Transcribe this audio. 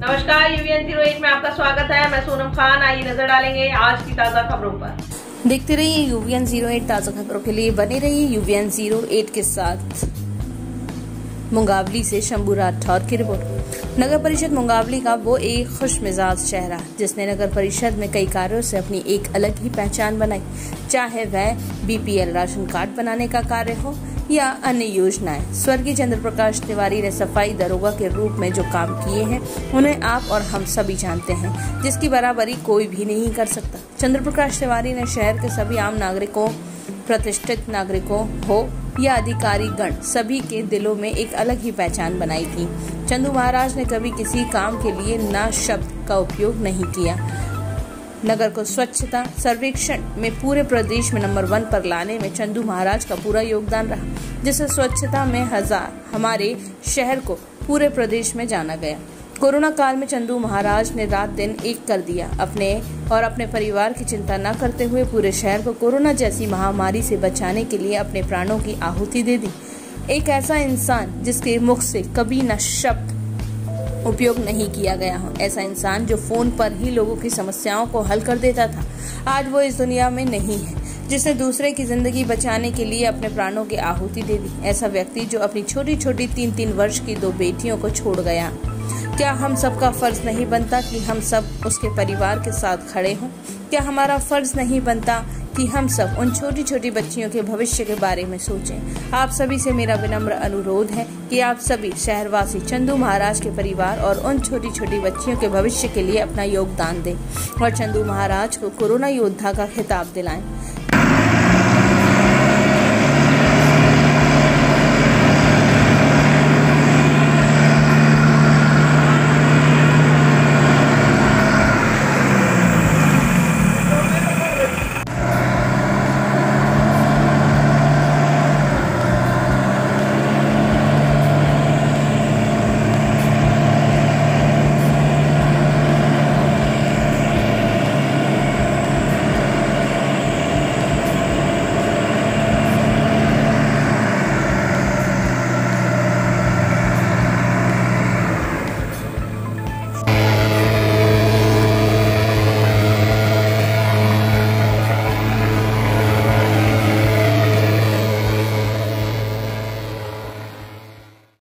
नमस्कार, यूवीएन 08 में आपका स्वागत है। मैं सोनम खान। आइए नजर डालेंगे आज की ताजा खबरों पर। देखते रहिए यूवीएन 08 ताजा खबरों के लिए बने रहिए यूवीएन 08 के साथ। मुंगावली से शंभू राठौर की रिपोर्ट। नगर परिषद मुंगावली का वो एक खुश मिजाज चेहरा जिसने नगर परिषद में कई कार्यों से अपनी एक अलग ही पहचान बनाई, चाहे वह बीपीएल राशन कार्ड बनाने का कार्य हो या अन्य योजनाएं। स्वर्गीय चंद्र प्रकाश तिवारी ने सफाई दरोगा के रूप में जो काम किए हैं उन्हें आप और हम सभी जानते हैं, जिसकी बराबरी कोई भी नहीं कर सकता। चंद्र प्रकाश तिवारी ने शहर के सभी आम नागरिकों, प्रतिष्ठित नागरिकों हो या अधिकारी गण, सभी के दिलों में एक अलग ही पहचान बनाई थी। चंदू महाराज ने कभी किसी काम के लिए ना शब्द का उपयोग नहीं किया। नगर को स्वच्छता सर्वेक्षण में पूरे प्रदेश में नंबर 1 पर लाने में चंदू महाराज का पूरा योगदान रहा, जिससे स्वच्छता में हमारे शहर को पूरे प्रदेश में जाना गया। कोरोना काल में चंदू महाराज ने रात दिन एक कर दिया। अपने परिवार की चिंता न करते हुए पूरे शहर को कोरोना जैसी महामारी से बचाने के लिए अपने प्राणों की आहुति दे दी। एक ऐसा इंसान जिसके मुख से कभी न शब्द उपयोग नहीं किया गया हो, ऐसा इंसान जो फोन पर ही लोगों की समस्याओं को हल कर देता था, आज वो इस दुनिया में नहीं है। जिसने दूसरे की जिंदगी बचाने के लिए अपने प्राणों की आहुति दे दी, ऐसा व्यक्ति जो अपनी छोटी छोटी 3-3 वर्ष की 2 बेटियों को छोड़ गया। क्या हम सबका फर्ज नहीं बनता कि हम सब उसके परिवार के साथ खड़े हों? क्या हमारा फर्ज नहीं बनता कि हम सब उन छोटी छोटी बच्चियों के भविष्य के बारे में सोचें? आप सभी से मेरा विनम्र अनुरोध है कि आप सभी शहरवासी चंदू महाराज के परिवार और उन छोटी छोटी बच्चियों के भविष्य के लिए अपना योगदान दें और चंदू महाराज को कोरोना योद्धा का खिताब दिलाएं।